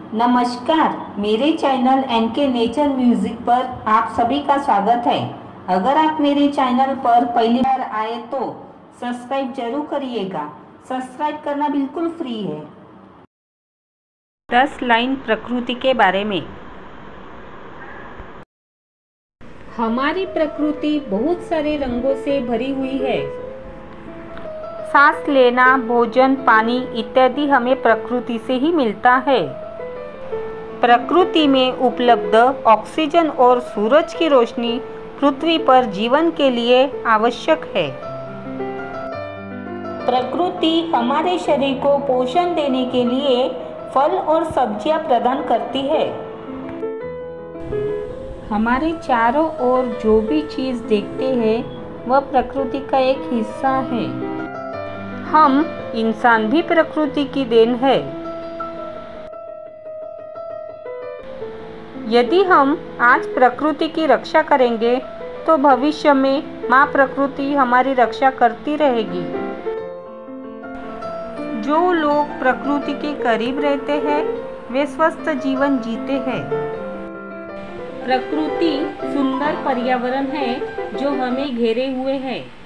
नमस्कार, मेरे channel N K nature music पर आप सभी का स्वागत है। अगर आप मेरे चैनल पर पहली बार आए तो सब्सक्राइब जरूर करिएगा। सब्सक्राइब करना बिल्कुल फ्री है। 10 लाइन प्रकृति के बारे में। हमारी प्रकृति बहुत सारे रंगों से भरी हुई है। सांस लेना, भोजन, पानी इत्यादि हमें प्रकृति से ही मिलता है। प्रकृति में उपलब्ध ऑक्सीजन और सूरज की रोशनी पृथ्वी पर जीवन के लिए आवश्यक है। प्रकृति हमारे शरीर को पोषण देने के लिए फल और सब्जियां प्रदान करती है। हमारे चारों ओर जो भी चीज देखते हैं वह प्रकृति का एक हिस्सा है। हम इंसान भी प्रकृति की देन है। यदि हम आज प्रकृति की रक्षा करेंगे तो भविष्य में माँ प्रकृति हमारी रक्षा करती रहेगी। जो लोग प्रकृति के करीब रहते हैं वे स्वस्थ जीवन जीते हैं। प्रकृति सुंदर पर्यावरण है जो हमें घेरे हुए है।